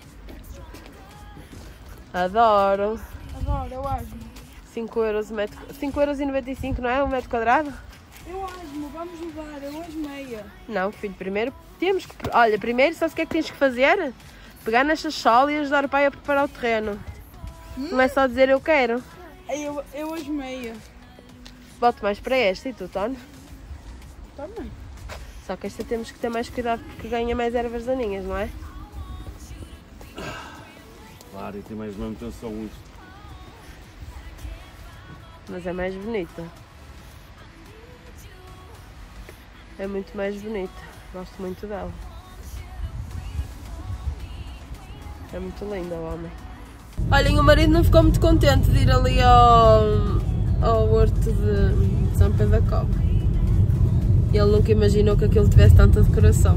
Adoro! Agora, eu acho. 5 euros o metro. 5,95 € não é? Um metro quadrado? Eu acho, vamos levar, eu acho meia. Não, filho, primeiro temos que. Olha, primeiro, sabes o que é que tens que fazer? Pegar nesta sola e ajudar o pai a preparar o terreno. Não é só dizer eu quero. Eu acho meia. Boto mais para esta e tu, Tony? Também. Só que esta temos que ter mais cuidado porque ganha mais ervas daninhas, não é? Claro, e tem mais manutenção isto. Mas é mais bonita. É muito mais bonita. Gosto muito dela. É muito linda, o homem. Olhem, o marido não ficou muito contente de ir ali ao horto de São Pedro da Cova. Ele nunca imaginou que aquilo tivesse tanta decoração.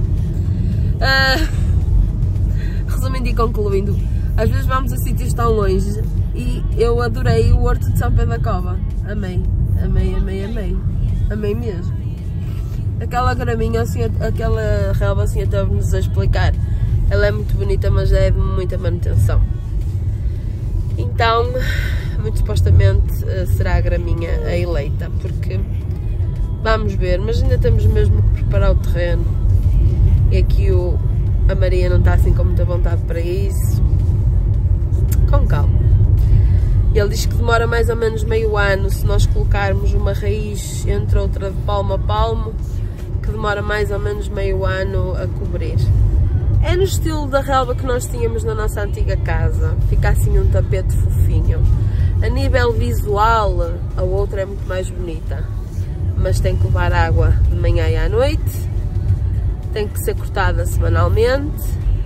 Resumindo e concluindo, às vezes vamos a sítios tão longe e eu adorei o horto de São Pedro da Cova. Amei, amei, amei, amei. Amei mesmo. Aquela graminha assim, aquela relva assim, até nos a explicar. Ela é muito bonita, mas é de muita manutenção. Então, muito supostamente será a graminha a eleita, porque vamos ver, mas ainda temos mesmo que preparar o terreno. E aqui o a Maria não está assim com muita vontade para isso. Com calma. Ele diz que demora mais ou menos meio ano se nós colocarmos uma raiz entre outra de palmo a palmo, que demora mais ou menos meio ano a cobrir. É no estilo da relva que nós tínhamos na nossa antiga casa, fica assim um tapete fofinho. A nível visual, a outra é muito mais bonita, mas tem que levar água de manhã e à noite, tem que ser cortada semanalmente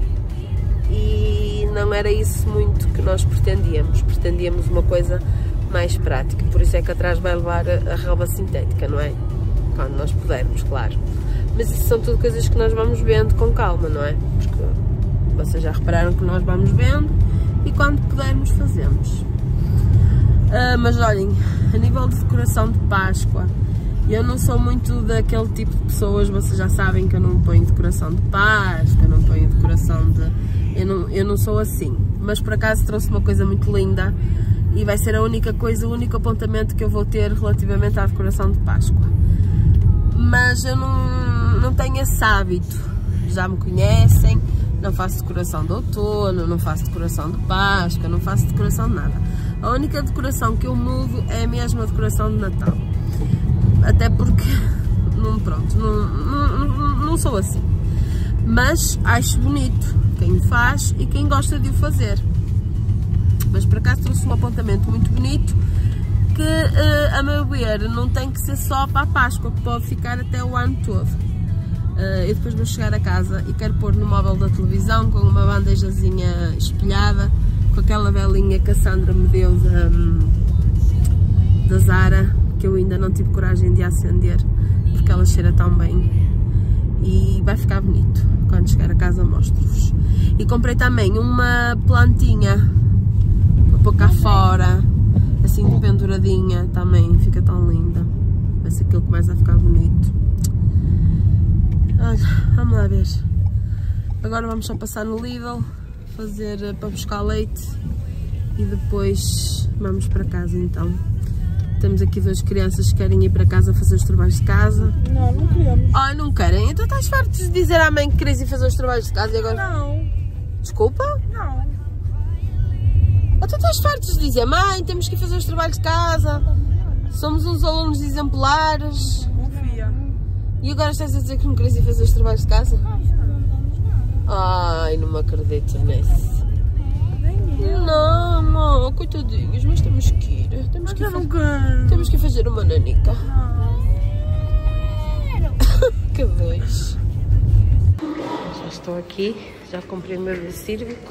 e não era isso muito que nós pretendíamos. Pretendíamos uma coisa mais prática, por isso é que atrás vai levar a relva sintética, não é? Quando nós pudermos, claro. Mas isso são tudo coisas que nós vamos vendo com calma, não é? Porque vocês já repararam que nós vamos vendo e quando pudermos fazemos. Mas olhem, a nível de decoração de Páscoa, eu não sou muito daquele tipo de pessoas, vocês já sabem que eu não ponho decoração de Páscoa, não ponho decoração de... Eu não sou assim, mas por acaso trouxe uma coisa muito linda e vai ser a única coisa, o único apontamento que eu vou ter relativamente à decoração de Páscoa. Mas eu não tenho esse hábito, já me conhecem, não faço decoração de outono, não faço decoração de Páscoa, não faço decoração de nada. A única decoração que eu mudo é mesmo a decoração de Natal. Até porque, não sou assim. Mas acho bonito quem o faz e quem gosta de o fazer. Mas por acaso trouxe um apontamento muito bonito que, a meu ver, não tem que ser só para a Páscoa, que pode ficar até o ano todo. Eu depois vou chegar a casa e quero pôr no móvel da televisão com uma bandejazinha espelhada, com aquela velinha que a Sandra me deu da Zara, que eu ainda não tive coragem de acender, porque ela cheira tão bem. E vai ficar bonito. Quando chegar a casa mostro-vos. E comprei também uma plantinha para pôr cá fora, assim de penduradinha, também fica tão linda. Vai ser aquilo que começa a ficar bonito. Olha, vamos lá ver. Agora vamos só passar no Lidl, fazer para buscar leite e depois vamos para casa então. Temos aqui duas crianças que querem ir para casa fazer os trabalhos de casa. Não, não queremos. Ai, não querem? Então estás farto de dizer à mãe que queres ir fazer os trabalhos de casa e agora... Não. Desculpa? Não. Então estás farto de dizer, mãe, temos que ir fazer os trabalhos de casa. Somos uns alunos exemplares. Confia. E agora estás a dizer que não queres ir fazer os trabalhos de casa? Ai, não me acredito nisso. Não, coitadinhos, mas temos que ir. Temos que ir fazer uma nanica. Que dois. Já estou aqui, já comprei o meu cívico.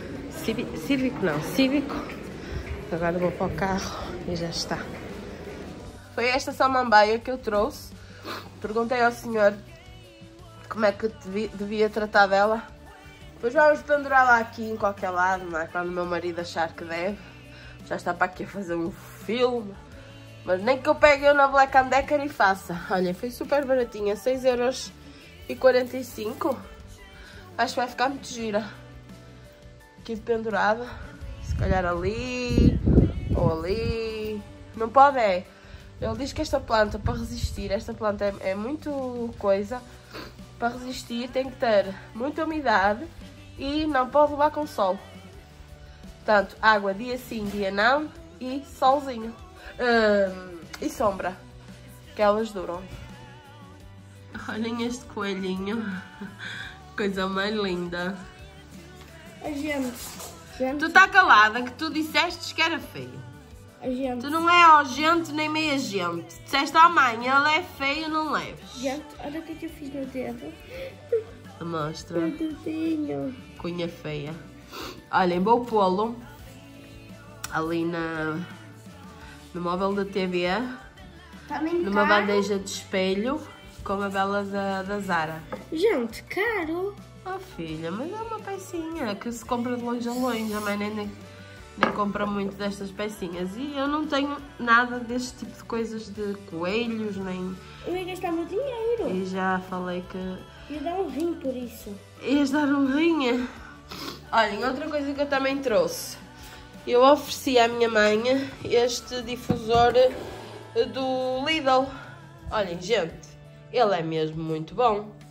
Cívico. Agora vou para o carro e já está. Foi esta samambaia que eu trouxe. Perguntei ao senhor como é que devia tratar dela. Depois vamos pendurá-la aqui em qualquer lado, não é? Quando o meu marido achar que deve. Já está para aqui a fazer um filme. Mas nem que eu pegue eu na Black & Decker e faça. Olha, foi super baratinha, 6,45 €. Acho que vai ficar muito gira. Aqui pendurada. Se calhar ali ou ali. Não pode é. Ele diz que esta planta, para resistir, esta planta é muito coisa. Para resistir tem que ter muita umidade e não pode levar com sol. Portanto, água dia sim, dia não e solzinho. E sombra, que elas duram. Olhem este coelhinho. Coisa mais linda. A gente. Tu está calada que tu disseste que era feio. A gente. Tu não é ó gente nem meia gente. Disseste à mãe, ele é feio, não leves. Gente, olha o que eu fiz no dedo. Mostra. O dedinho. Cunha feia. Olhem, vou pô-lo ali no móvel da TV, Também numa caro. bandeja de espelho, com a vela da Zara. Gente, caro. Oh filha, mas é uma pecinha que se compra de longe a longe. A mãe nem compra muito destas pecinhas. E eu não tenho nada deste tipo de coisas de coelhos, nem... Eu ia gastar meu dinheiro. E já falei que... Ia dar um rim por isso. Ias dar um rim. Olhem, outra coisa que eu também trouxe. Eu ofereci à minha mãe este difusor do Lidl. Olhem, gente, ele é mesmo muito bom.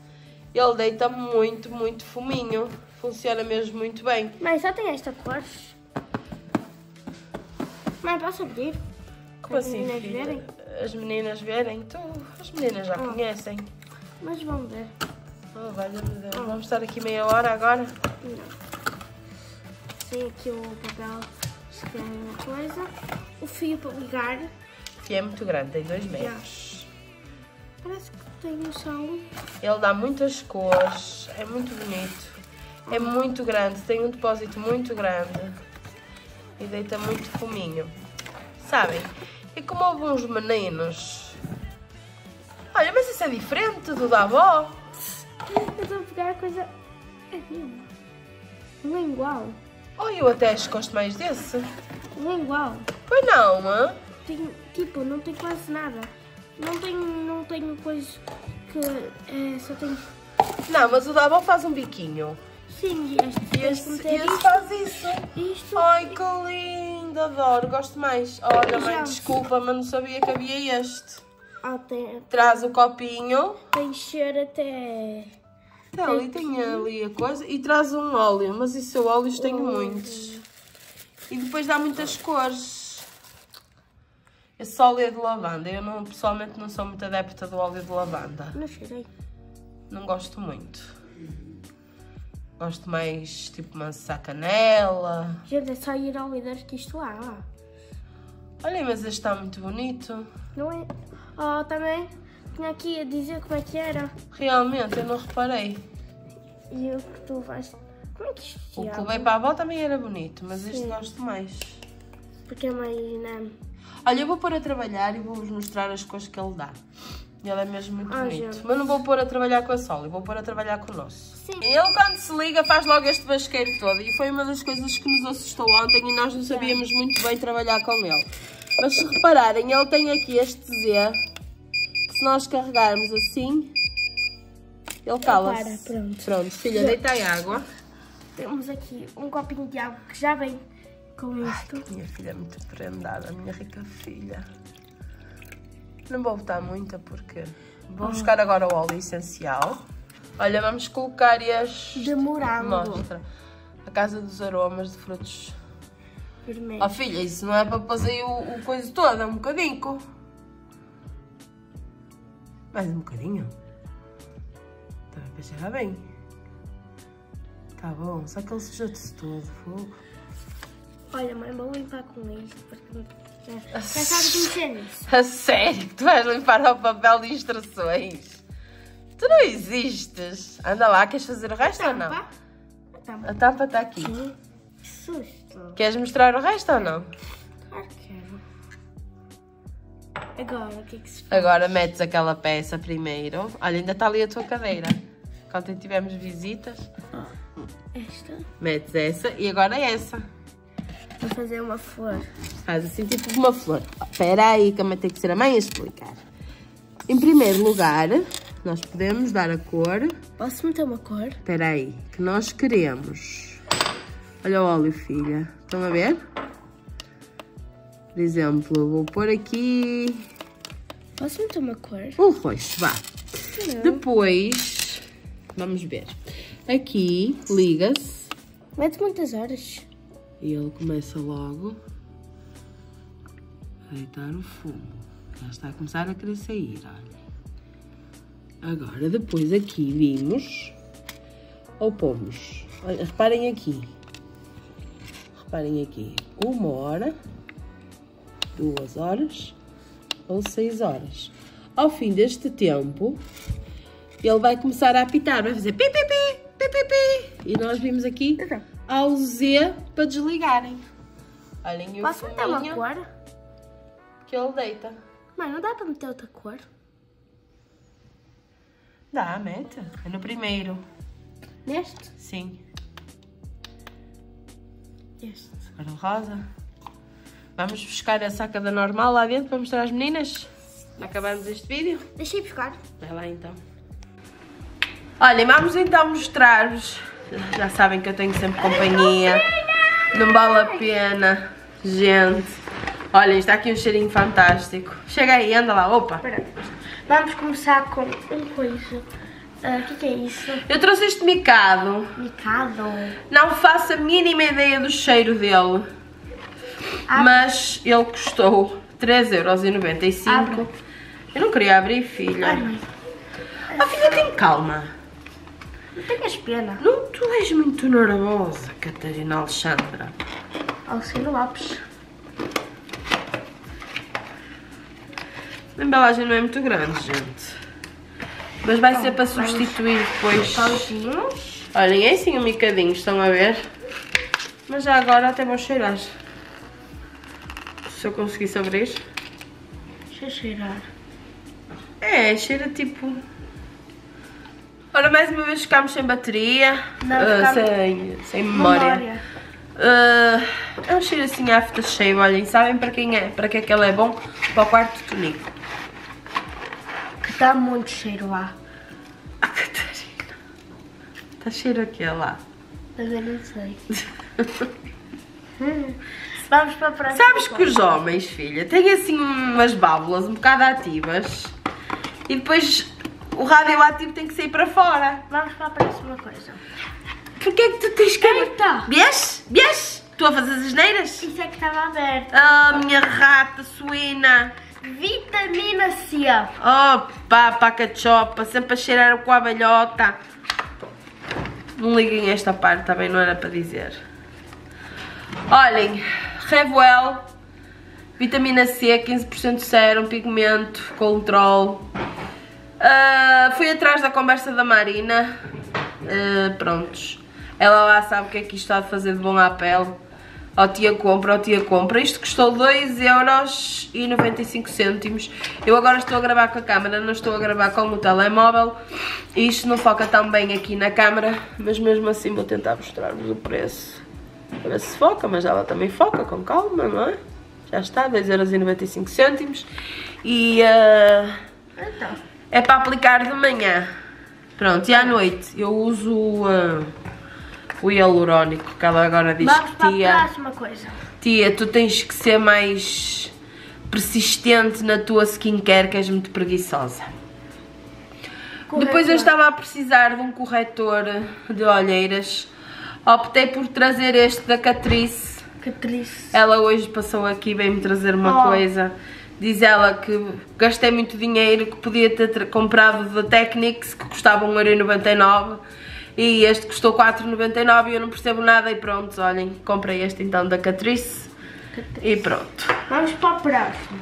Ele deita muito, muito fuminho. Funciona mesmo muito bem. Mãe, só tem esta cor. Mãe, posso abrir? Como As assim, meninas filha? verem? As meninas verem? As meninas já conhecem. Mas vão ver. Oh, valha-me Deus. Vamos estar aqui meia hora agora? Não. Tem aqui o papel, se tem uma coisa. O fio para ligar. O fio é muito grande, tem 2 metros. Parece que tem um som. Ele dá muitas cores, é muito bonito. É muito grande, tem um depósito muito grande. E deita muito fuminho. Sabem? E como houve uns meninos... Olha, mas isso é diferente do da avó. Eu estou a pegar a coisa... É mesmo. Não é igual. Oh, eu até acho que gosto mais desse. Não é igual. Pois não, hã? Tem, tipo, não tem quase nada. Não tem coisa que só tem... Não, mas o da avó faz um biquinho. Sim, E este faz isso. Isto. Ai, que lindo, adoro, gosto mais. Olha, mãe, Já. desculpa, mas não sabia que havia este. Tem Traz o copinho. cheiro até... Ali tem ali a coisa. E traz um óleo, mas isso eu óleos tenho muitos. E depois dá muitas cores. Esse óleo é de lavanda. Eu não, pessoalmente não sou muito adepta do óleo de lavanda. Não cheirei. Não gosto muito. Gosto mais tipo maçã canela. Gente, é só ir ao líder que isto há. Ó. Olha, mas este está muito bonito. Não é? Oh, também tinha aqui a dizer como é que era. Realmente, eu não reparei. E o que tu vais... Como é que isto se O que abre? levei para a avó também era bonito, mas este Sim. gosto mais. Porque é mais... Não. Olha, eu vou pôr a trabalhar e vou-vos mostrar as cores que ele dá. Ele é mesmo muito bonito. gente. Mas não vou pôr a trabalhar com a Sol, eu vou pôr a trabalhar com o nosso. Sim. Ele quando se liga faz logo este basqueiro todo. E foi uma das coisas que nos assustou ontem e nós não sabíamos muito bem trabalhar com ele. Mas se repararem, ele tem aqui este Z, que se nós carregarmos assim, ele cala-se. Pronto. Pronto, filha, deita aí água. Temos aqui um copinho de água que já vem com isto. Minha filha é muito prendada, minha rica filha. Não vou botar muita porque vou buscar agora o óleo essencial. Olha, vamos colocar este... De morango. Mostra. A casa dos aromas de frutos. Vermelho. Oh filha, isso não é para fazer o coisa toda, um bocadinho. Mais um bocadinho. Também para cheirar bem. Tá bom, só que ele suja-se todo, fogo. Olha, mãe, vou limpar com isto. Porque já sabes mexer nisso. A sério que tu vais limpar o papel de instruções? Tu não existes. Anda lá, queres fazer o resto ou não? Tampa. A tampa está aqui. Sim. Que susto. Queres mostrar o resto ou não? Claro que quero. Agora, o que é que se faz? Agora metes aquela peça primeiro. Olha, ainda está ali a tua cadeira. Quando tivemos visitas, Esta. metes essa e agora essa. Vou fazer uma flor. Faz assim tipo uma flor. Espera aí que a mãe tem que ser a mãe a explicar. Em primeiro lugar, nós podemos dar a cor. Posso meter uma cor? Espera aí, que nós queremos. Olha o óleo, filha. Estão a ver? Por exemplo, vou pôr aqui Posso meter uma cor? um roxo, vá. Não. Depois, vamos ver. Aqui, liga-se. Mete muitas horas. E ele começa logo a deitar o fumo. Já está a começar a querer sair, olha. Agora, depois aqui vimos, ou pomos. Olha, reparem aqui. Reparem aqui. 1 hora, 2 horas ou 6 horas. Ao fim deste tempo, ele vai começar a apitar. Vai fazer pi, pi, pi, pi, pi, pi. E nós vimos aqui ao Z para desligarem. Olhem o Posso meter uma fuminho cor? que ele deita. Mãe, não dá para meter outra cor? Dá, mete. É no primeiro. Neste? Sim. Este. Agora o rosa. Vamos buscar a sacada normal lá dentro para mostrar às meninas. Acabamos este vídeo. Deixei buscar. Vai lá então. Olhem, vamos então mostrar-vos. Já sabem que eu tenho sempre companhia. Não vale a pena, gente. Olhem, está aqui um cheirinho fantástico. Chega aí, anda lá, opa. Espera. Vamos começar com um coisa O que é isso? Eu trouxe este micado. Micado. Não faço a mínima ideia do cheiro dele. Mas ele custou 3,95 €. Eu não queria abrir, filha. A filha tem calma. Não tenhas pena. Não, tu és muito nervosa, Catarina Alexandra. Alcino Lopes. A embalagem não é muito grande, gente. Mas vai ser para substituir depois. Pauzinhos. Olhem, é assim um micadinho, estão a ver? Mas já agora até vou cheirar. Se eu conseguisse abrir. Deixa eu cheirar. É, cheira tipo... Ora, mais uma vez ficámos sem bateria. Não, sem memória. É um cheiro assim aftershave, olhem. Sabem para quem é? Para que é que ele é bom? Para o quarto tonico. Que dá muito cheiro lá. Ah, Catarina. Está cheiro aqui, lá. Mas eu não sei. Vamos para a próxima. Sabes que os homens, filha, têm assim umas válvulas um bocado ativas e depois o radioativo tem que sair para fora. Vamos para a próxima coisa. Porquê é que tu tens que... Eita! Vês? Vês? Estou a fazer as asneiras? Isso é que estava aberto. Ah, minha rata suína. Vitamina C. Opa, paca-chopa, sempre a cheirar com a velhota. Não liguem esta parte, também não era para dizer. Olhem, Revwell, vitamina C, 15% sérum, pigmento, controle. Fui atrás da conversa da Marina. Prontos. Ela lá sabe o que é que isto está a fazer de bom à pele. Ó tia compra, ó tia compra. Isto custou 2,95 €. Eu agora estou a gravar com a câmera, não estou a gravar com o telemóvel. Isto não foca tão bem aqui na câmera, mas mesmo assim vou tentar mostrar-vos o preço. Para ver se foca, mas ela também foca, com calma, não é? Já está, 2,95 €. E Então. é para aplicar de manhã. Pronto, e à noite eu uso o hialurónico, que ela agora diz Vamos que para tia... a próxima coisa. Tia, tu tens que ser mais persistente na tua skincare, que és muito preguiçosa. Corretor. Depois eu estava a precisar de um corretor de olheiras. Optei por trazer este da Catrice. Catrice. Ela hoje passou aqui, veio-me trazer uma coisa. Diz ela que gastei muito dinheiro, que podia ter comprado da Technics, que custava 1,99 €. E este custou 4,99 € e eu não percebo nada. E pronto, olhem, comprei este então da Catrice. E pronto. Vamos para a próxima.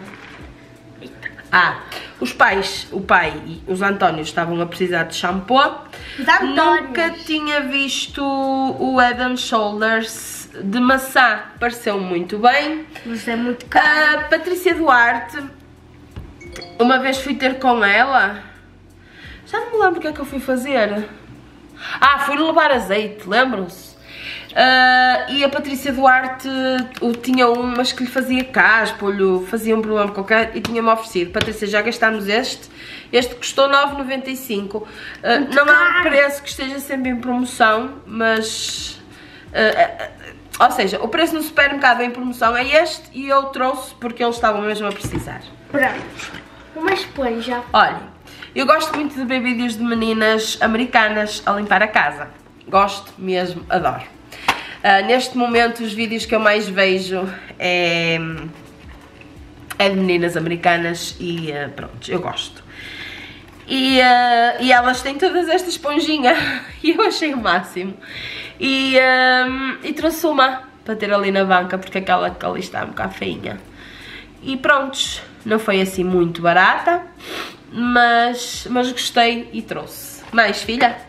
Os pais, o pai e os Antónios estavam a precisar de shampoo. Os Antónios. Nunca tinha visto o Head and Shoulders de maçã. Pareceu muito bem. Mas é muito caro. A Patrícia Duarte, uma vez fui ter com ela. Já não me lembro o que é que eu fui fazer. Fui levar azeite, lembram-se? E a Patrícia Duarte tinha mas que lhe fazia caspa, fazia um problema qualquer e tinha-me oferecido. Patrícia, já gastámos este. Este custou 9,95 €. Não é um preço que esteja sempre em promoção, mas... ou seja, o preço no supermercado em promoção é este e eu trouxe porque eles estavam mesmo a precisar. Pronto. Uma esponja. Olhem, eu gosto muito de ver vídeos de meninas americanas a limpar a casa. Gosto mesmo, adoro. Neste momento os vídeos que eu mais vejo é de meninas americanas e pronto, eu gosto. E elas têm todas esta esponjinha e eu achei o máximo. E trouxe uma para ter ali na banca porque aquela que ali está um bocado feinha. E prontos, não foi assim muito barata, mas gostei e trouxe. Mais, filha?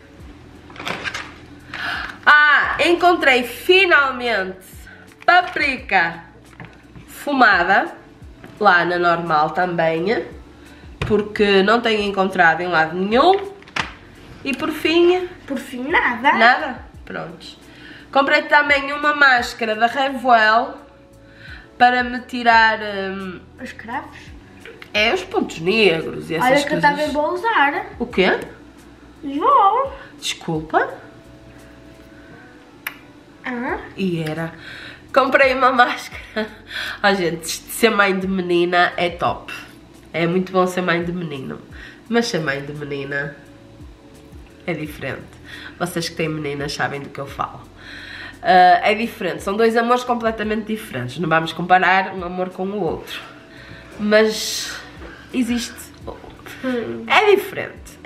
Encontrei finalmente paprika fumada, lá na Normal também, porque não tenho encontrado em lado nenhum. E por fim... Por fim, nada. Nada? Prontos. Comprei também uma máscara da Revwell para me tirar... Os cravos? os pontos negros e essas Olha que coisas. eu também vou usar. O quê? Vou. Desculpa. E era. Comprei uma máscara. Gente, ser mãe de menina é top. É muito bom ser mãe de menino. Mas ser mãe de menina é diferente. Vocês que têm meninas sabem do que eu falo. É diferente, são dois amores completamente diferentes. Não vamos comparar um amor com o outro. Mas existe. É diferente.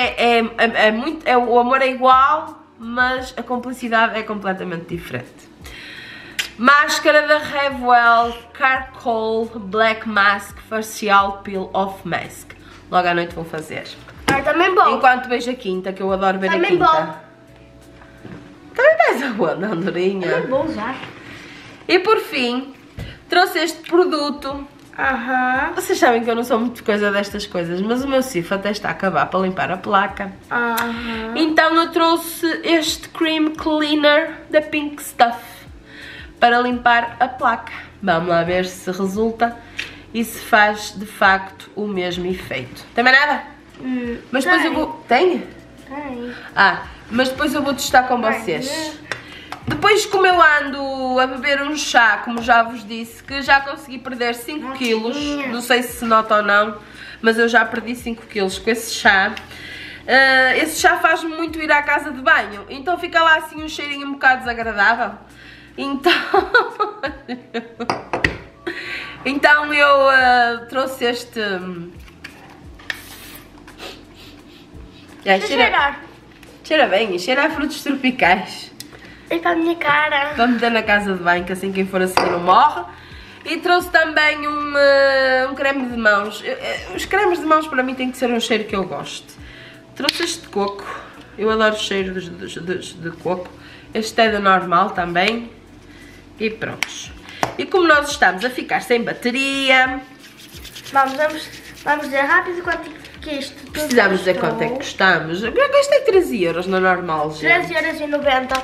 O amor é igual, mas a cumplicidade é completamente diferente. Máscara da Revwell Charcoal Black Mask Facial Peel Off Mask. Logo à noite vou fazer. Também bom. Enquanto vejo a Quinta, que eu adoro ver também a Quinta. Bom. Também vais aonde, Andorinha? Também bom já. E por fim, trouxe este produto. Vocês sabem que eu não sou muito coisa destas coisas, mas o meu cifo até está a acabar para limpar a placa. Então eu trouxe este Cream Cleaner da Pink Stuff para limpar a placa. Vamos lá ver se resulta e se faz de facto o mesmo efeito. Tem mais nada? Mas depois eu vou... Tem? Tem. Mas depois eu vou testar com vocês. Depois, como eu ando a beber um chá, como já vos disse, que já consegui perder 5 quilos, não sei se nota ou não, mas eu já perdi 5 quilos com esse chá. Esse chá faz-me muito ir à casa de banho, então fica lá assim um cheirinho um bocado desagradável. Então eu trouxe este... Cheira bem, cheira a frutos tropicais. É para a minha cara. Para meter na casa de banho, que assim quem for assim não morre. E trouxe também um creme de mãos. Os cremes de mãos para mim tem que ser um cheiro que eu gosto. Trouxe este de coco. Eu adoro o cheiro de coco. Este é do normal também. E pronto. E como nós estamos a ficar sem bateria... Vamos dizer rápido quanto que isto tudo precisamos dizer quanto é que custamos. Eu gastei 13 euros no normal, gente. 13,90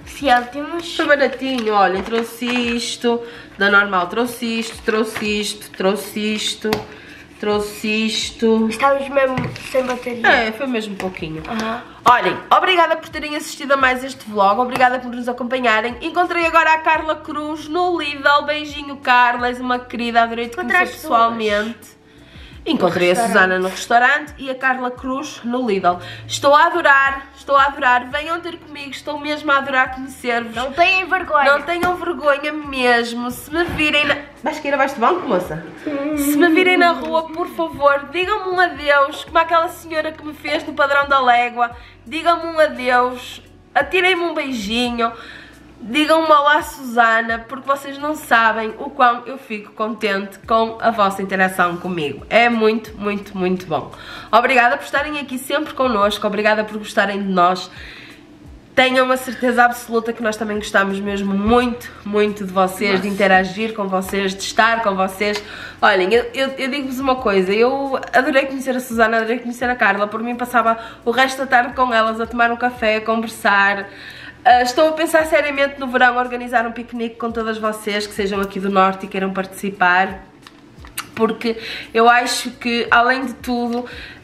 €. Foi baratinho, olhem, trouxe isto, da normal trouxe isto, trouxe isto, trouxe isto, trouxe isto. Estamos mesmo sem bateria. Foi mesmo pouquinho. Olhem, obrigada por terem assistido a mais este vlog, obrigada por nos acompanharem. Encontrei agora a Carla Cruz no Lidl, beijinho Carla, és uma querida, adorei-te conhecer pessoalmente. Encontrei a Susana no restaurante e a Carla Cruz no Lidl. Estou a adorar, venham ter comigo, estou mesmo a adorar conhecer-vos. Não tenham vergonha. Não tenham vergonha mesmo. Se me virem na... Vais cair abaixo do banco, moça? Se me virem na rua, por favor, digam-me um adeus, como aquela senhora que me fez no Padrão da Légua. Digam-me um adeus, atirem-me um beijinho. Digam-me olá, Susana, porque vocês não sabem o quão eu fico contente com a vossa interação comigo. É muito, muito, muito bom. Obrigada por estarem aqui sempre connosco, obrigada por gostarem de nós. Tenham uma certeza absoluta que nós também gostamos mesmo muito, muito de vocês, de interagir com vocês, de estar com vocês. Olhem, eu digo-vos uma coisa, eu adorei conhecer a Susana, adorei conhecer a Carla, por mim passava o resto da tarde com elas a tomar um café, a conversar. Estou a pensar seriamente no verão organizar um piquenique com todas vocês que sejam aqui do norte e queiram participar, porque eu acho que, além de tudo,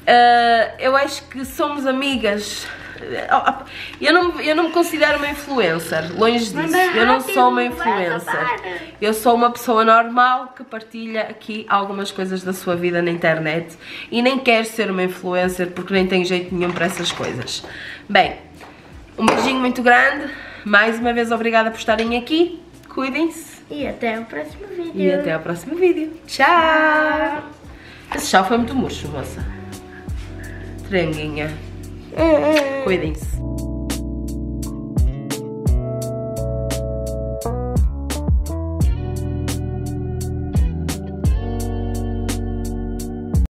eu acho que somos amigas. Eu não me considero uma influencer, longe disso, eu não sou uma influencer. Eu sou uma pessoa normal que partilha aqui algumas coisas da sua vida na internet e nem quero ser uma influencer porque nem tenho jeito nenhum para essas coisas. Bem, um beijinho muito grande, mais uma vez obrigada por estarem aqui, cuidem-se. E até o próximo vídeo. Tchau! Esse chá foi muito murcho, moça. Tranguinha. Cuidem-se.